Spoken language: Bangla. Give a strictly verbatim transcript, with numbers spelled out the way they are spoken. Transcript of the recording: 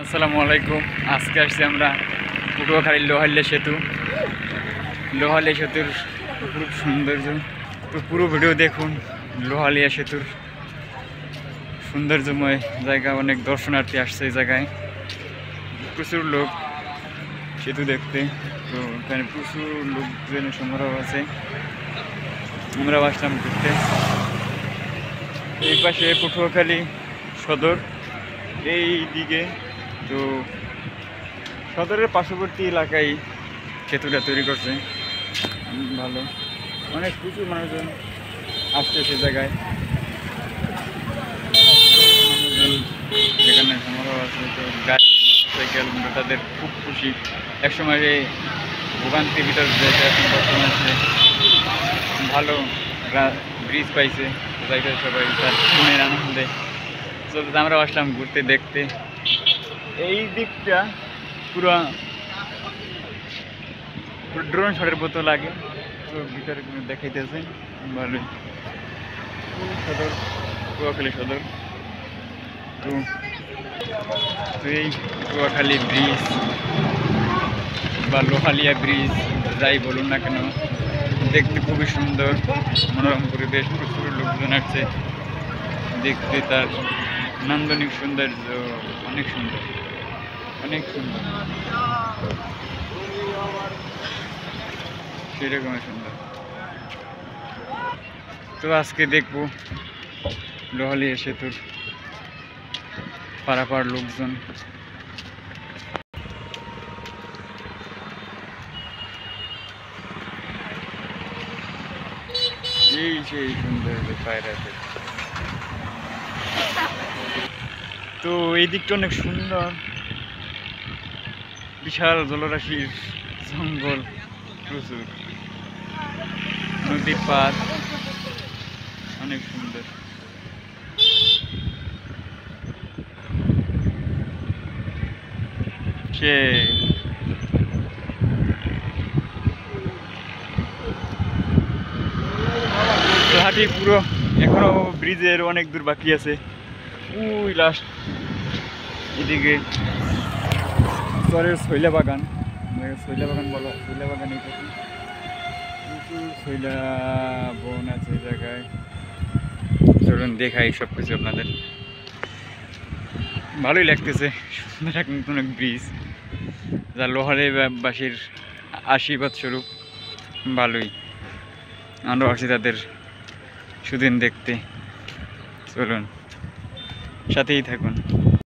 আসসালামু আলাইকুম। আজকে আসছি আমরা পটুয়াখালীর লোহালিয়া সেতু। লোহালিয়া সেতুর খুব সৌন্দর্য, তো পুরো ভিডিও দেখুন। লোহালিয়া সেতুর সৌন্দর্যময় জায়গা, অনেক দর্শনার্থী আসছে এই জায়গায়, প্রচুর লোক সেতু দেখতে। তো এখানে প্রচুর লোকজনের সমারোহ আছে। আমরা আসলাম ঘুরতে। এই পাশে পটুয়াখালী সদর, এই দিকে তো সদরের পার্শ্ববর্তী এলাকায় সেতুটা তৈরি করছে। ভালো, অনেক প্রচুর মানুষজন আসছে সে জায়গায়। যেখানে সমারোহ আছে, তো গাড়ি মোটরসাইকেল তাদের খুব খুশি। একসময় ভোগান্তির ভিতর এখন বর্তমানে ভালো ব্রিজ পাইছে, জায়গায় সবাই তার মনের আনন্দে। তো আমরা আসলাম ঘুরতে দেখতে। এই দিকটা পুরো ড্রোন শটের মতো লাগে, তো ভিতরে কোনো দেখাইতেছে ভালোই। সদর, পটুয়াখালী সদর। তো এই পটুয়াখালী ব্রিজ বা লোহালিয়া ব্রিজ যাই বলুন না কেন, দেখতে খুবই সুন্দর, মনোরম পরিবেশ। প্রচুর লোকজন আসছে দেখতে, তার নান্দনিক সৌন্দর্য অনেক সুন্দর, অনেক সুন্দর, সেরকমই সুন্দর। তো আজকে দেখবো লোহালিয়া সেতুর পারাপার লোকজন। এই সেই সুন্দর পায়রাতে। তো এই দিকটা অনেক সুন্দর, বিশাল জলরাশির জঙ্গল, প্রচুর নদীর পাড়, অনেক সুন্দর। সে হাঁটি পুরো, এখনো ব্রিজের অনেক দূর বাকি আছে। ওই লাস্ট এদিকে চরের শৈলা বাগান, শৈলা বাগান বলা, শৈলা বাগান এই প্রচুর শৈলা বন আছে এই জায়গায়। চলুন দেখাই সব কিছু আপনাদের। ভালোই লাগতেছে, সুন্দর এক নতুন এক ব্রিজ, যা লোহালিয়াবাসীর আশীর্বাদ স্বরূপ। ভালোই, আমরা আসছি তাদের সুদিন দেখতে। চলুন সাথেই থাকুন।